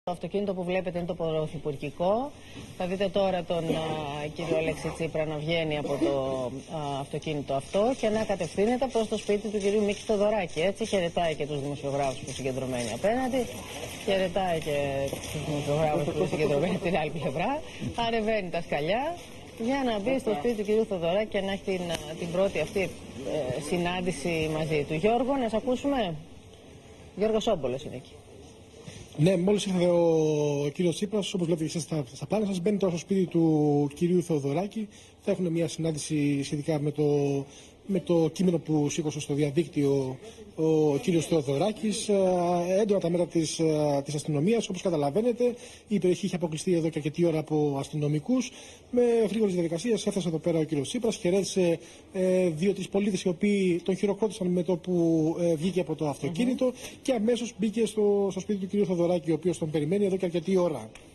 Το αυτοκίνητο που βλέπετε είναι το πρωθυπουργικό. Θα δείτε τώρα τον κύριο Αλέξη Τσίπρα να βγαίνει από το αυτοκίνητο αυτό και να κατευθύνεται προς το σπίτι του κυρίου Μίκη Θοδωράκη. Έτσι χαιρετάει και τους δημοσιογράφους που είναι συγκεντρωμένοι απέναντι, χαιρετάει και τους δημοσιογράφους που είναι συγκεντρωμένοι την άλλη πλευρά, ανεβαίνει τα σκαλιά για να μπει στο σπίτι του κυρίου Θοδωράκη και να έχει την πρώτη αυτή συνάντηση μαζί του. Γιώργο, να σε ακούσουμε. Γιώργος Όμπολος είναι εκεί. Ναι, μόλις ήρθε ο κύριος Τσίπρας, όπως βλέπετε εσείς στα πλάνα σας, μπαίνει τώρα στο σπίτι του κυρίου Θεοδωράκη. Θα έχουν μια συνάντηση σχετικά με το κείμενο που σήκωσε στο διαδίκτυο ο κύριος Θεοδωράκης. Έντονα τα μέτρα της αστυνομίας. Όπως καταλαβαίνετε, η περιοχή είχε αποκλειστεί εδώ και αρκετή ώρα από αστυνομικούς. Με γρήγορες διαδικασίες έφτασε εδώ πέρα ο κύριος Τσίπρας, χαιρέτησε 2-3 πολίτες οι οποίοι τον χειροκρότησαν με το που βγήκε από το αυτοκίνητο και αμέσως μπήκε στο σπίτι του κυρίου Θεοδωράκη, ο οποίος τον περιμένει εδώ και αρκετή ώρα.